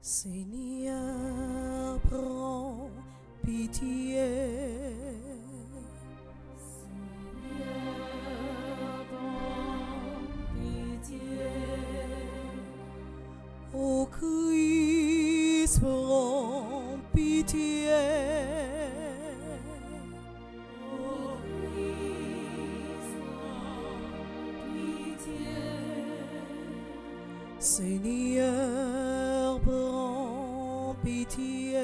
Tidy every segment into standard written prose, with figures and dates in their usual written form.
Seigneur, prends pitié. Seigneur, prends pitié. Ô Christ, prends pitié. Ô Christ, prends pitié. Seigneur, prends pitié.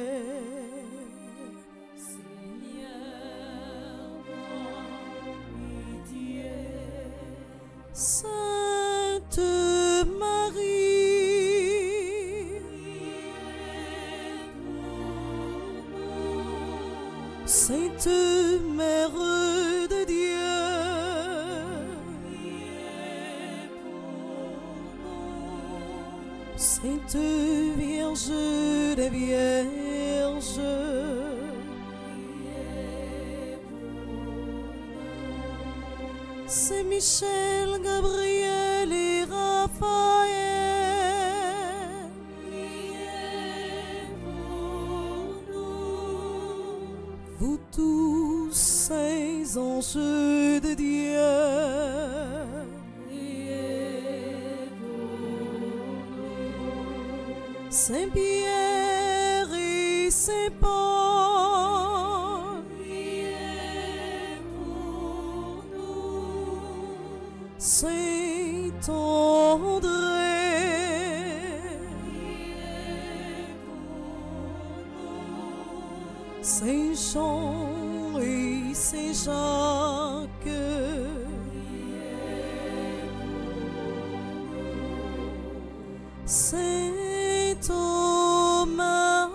Seigneur, prends pitié. Sainte Marie, Sainte Mère de Dieu, Sainte Vierge des Vierges, Saint Michel, Gabriel et Raphaël, vous tous saints anges de Dieu, Saint Pierre et Saint Paul, Saint André, Saint Jean et Saint Jacques, Saint Thomas,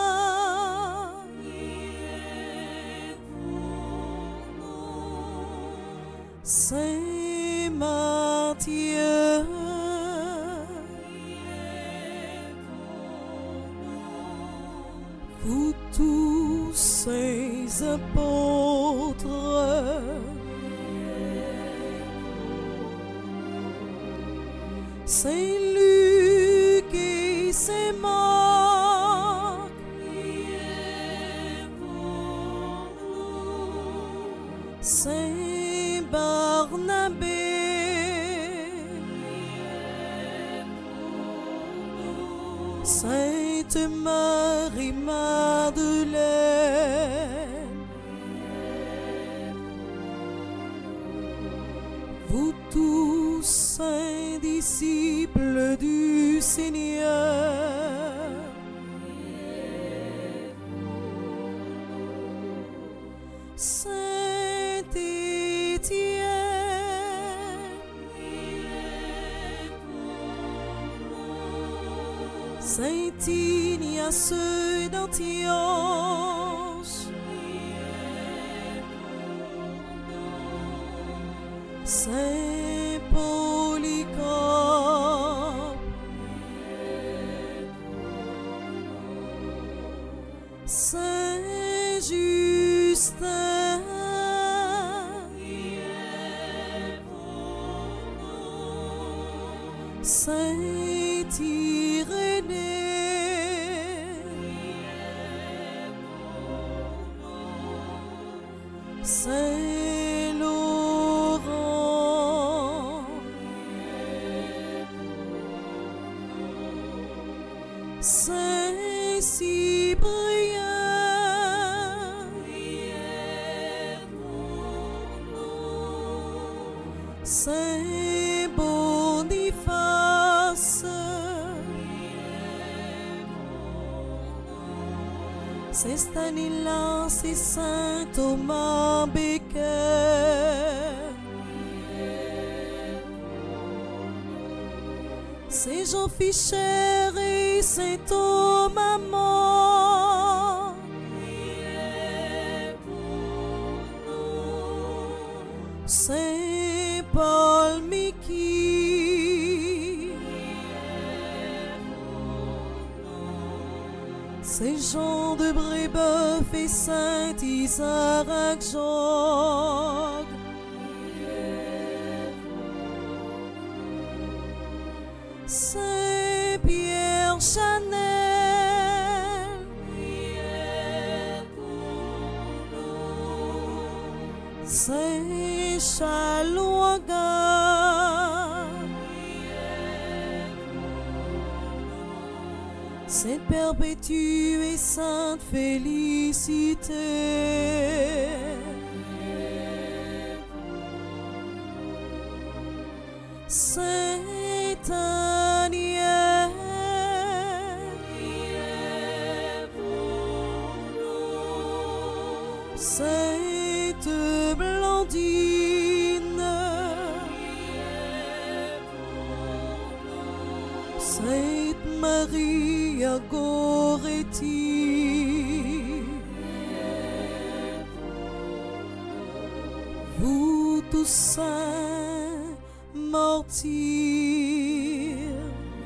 Saint Matthieu, vous tous saints apôtres, Saint Luc et Saint Marc, Saint Barnabé, Sainte Marie-Madeleine, vous tous saints disciples du Seigneur, Saint Étienne, Saint Ignace d'Antioche, Saint Polycarpe, Saint Justin, Saint Irénée, Saint Laurent, Saint Cyprien, Saint Boniface, Saint Stanislas et Saint Thomas Becket, Saint Jean Fischer et Saint Thomas More, Saint Paul Mickey, Saint Jean de Brébeuf et Saint Isaac Jogues, Saint Pierre Chanel, Saint Chaloaga, Sainte Perpétue et Sainte Félicité, Sainte Agnès, Sainte Blandine, Sainte Maria Goretti, vous tous saints martyrs,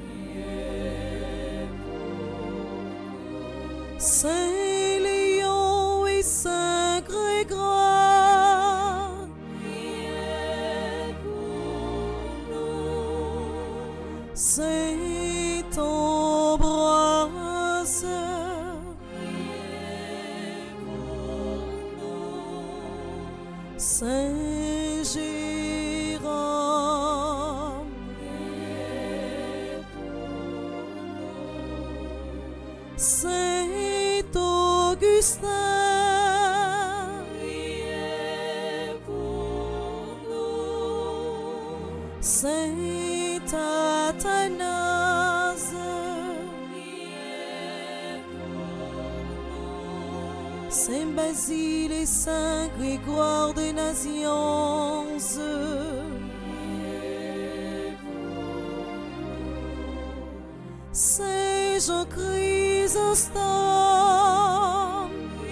Saint Léon et Saint Grégoire, Saint Ambroise, Saint Jérôme, Saint Augustin, Saint Athanase, Saint Basile et Saint Grégoire de Nazianze, Saint Jean Chrysostome,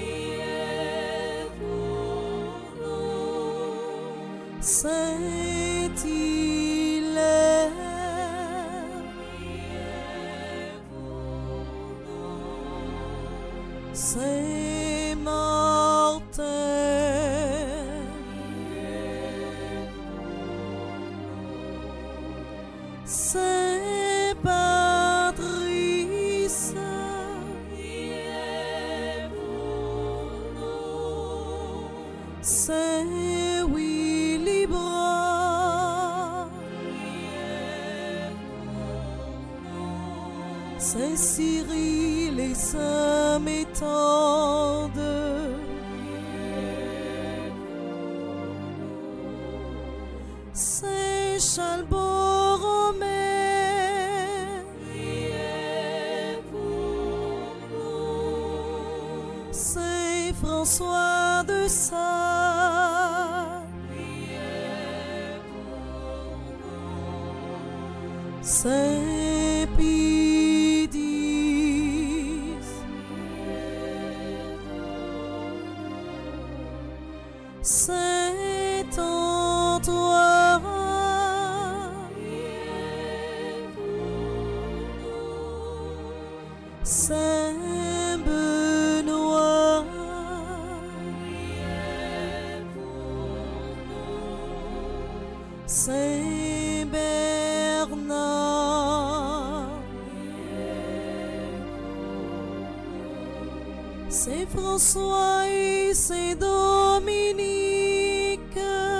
Saint Hilaire, Saint Martin, Saint Patrice, Saint Willibrord, Saint Cyril et Saint Méthode, Saint Charles Borromée, Saint François de Sales, Saint Pédis, Saint Antoine, Saint Benoît, Saint Bernard, Saint François et Saint Dominique,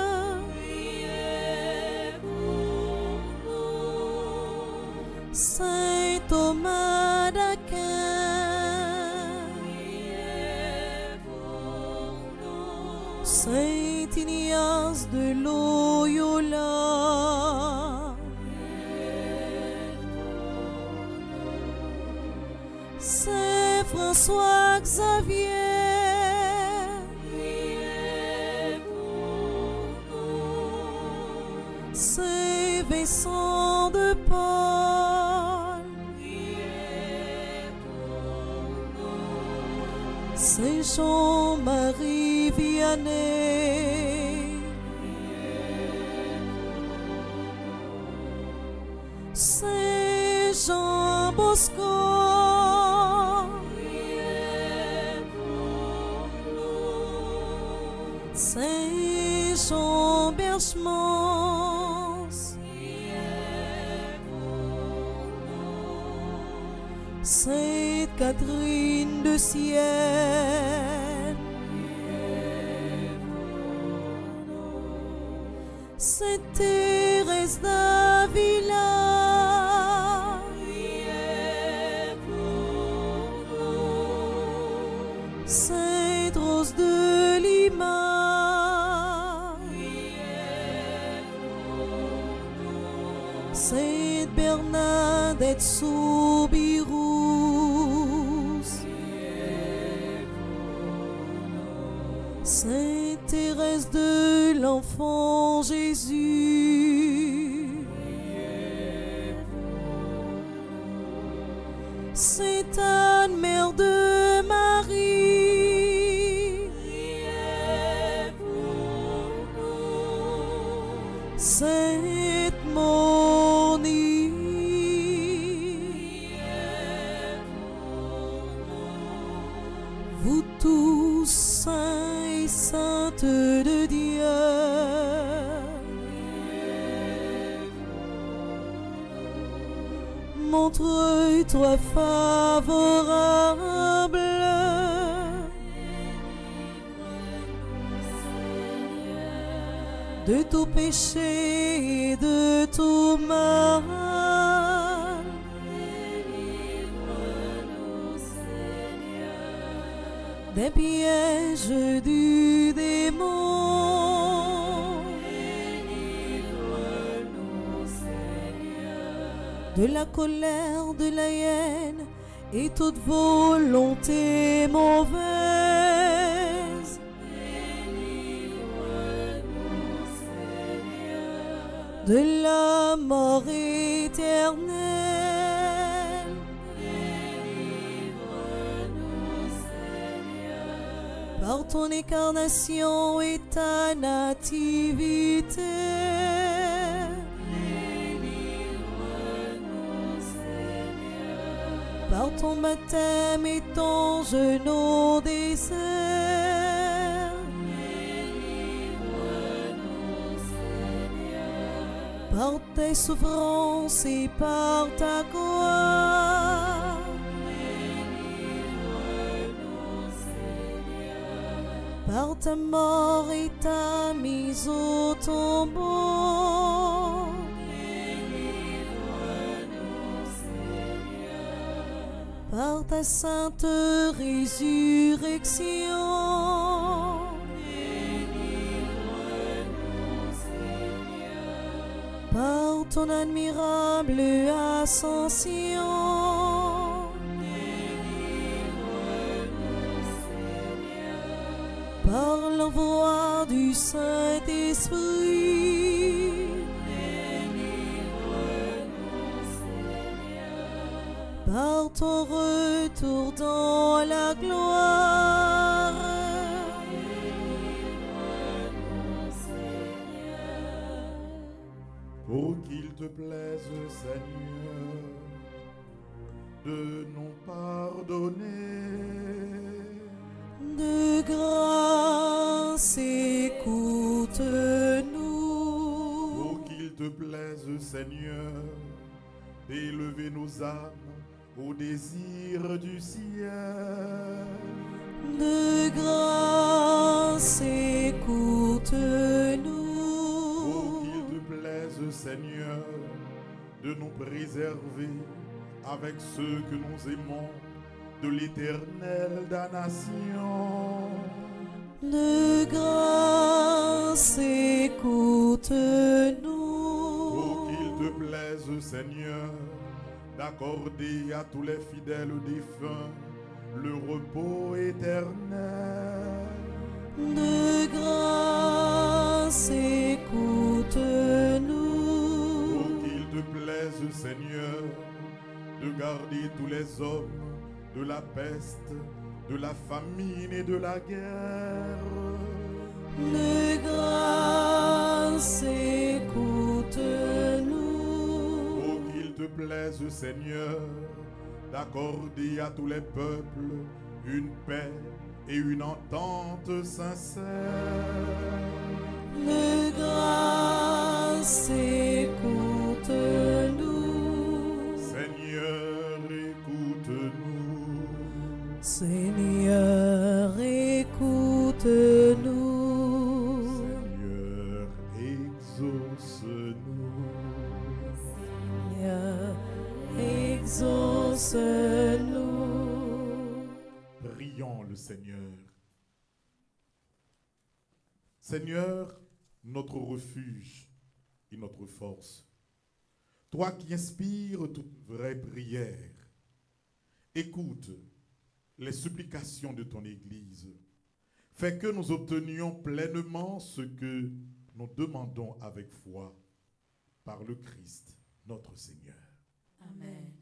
Saint Thomas d'Aquin, Saint Ignace de Loyola, Saint François Xavier, Saint Vincent de Paul, Saint Jean-Marie Vianney, Saint Jean Bosco, Saint Jean Berchemans, Sainte Catherine de Sienne, Sainte Thérèse d'Avila, priez pour nous. Sainte Rose de Lima, Priez pour nous. Sainte Bernadette Soubirous, Sainte Thérèse de l'Enfant Jésus, Sainte Anne, Mère de Marie, Priez pour nous. Sainte Monique, vous tous saints et saintes de Dieu, montre-toi favorable, de tout péché et de tout mal, Délivre-nous, Seigneur. des pièges du démon, Délivre-nous, Seigneur. de la colère, de la haine et toute volonté mauvaise, Délivre-nous, Seigneur. de la mort éternelle, Délivre-nous, Seigneur. par ton incarnation et ta nativité, Délivre-nous, Seigneur. par ton baptême et ton jeûne au désert, Délivre-nous, Seigneur. par tes souffrances et par ta gloire, Délivre-nous, Seigneur. par ta mort et ta mise au tombeau, Délivre-nous, Seigneur. par ta sainte résurrection, Délivre-nous, Seigneur. par ton admirable ascension, Délivre-nous, Seigneur. par l'envoi du Saint-Esprit, Délivre-nous, Seigneur. par ton retour dans la gloire, Délivre-nous, Seigneur. Pour qu'il te plaise, Seigneur, de nous pardonner. de grâce écoute-nous, Pour qu'il te plaise, Seigneur, d'élever nos âmes au désir du ciel. de grâce Pour écoute-nous, qu'il te plaise, Seigneur, de nous préserver avec ceux que nous aimons de l'éternelle damnation. de grâce Pour écoute-nous, qu'il te plaise, Seigneur, d'accorder à tous les fidèles défunts le repos éternel. de grâce Pour écoute-nous, qu'il te plaise, Seigneur, de garder tous les hommes de la peste, de la famine et de la guerre. de grâce Pour écoute-nous, qu'il te plaise, Seigneur, d'accorder à tous les peuples une paix et une entente sincère. de grâce écoute-nous, Seigneur, écoute-nous. Seigneur, écoute-nous, Seigneur, exauce. Prions le Seigneur. Seigneur, notre refuge et notre force, toi qui inspires toute vraie prière, écoute les supplications de ton Église. Fais que nous obtenions pleinement ce que nous demandons avec foi par le Christ, notre Seigneur. Amen.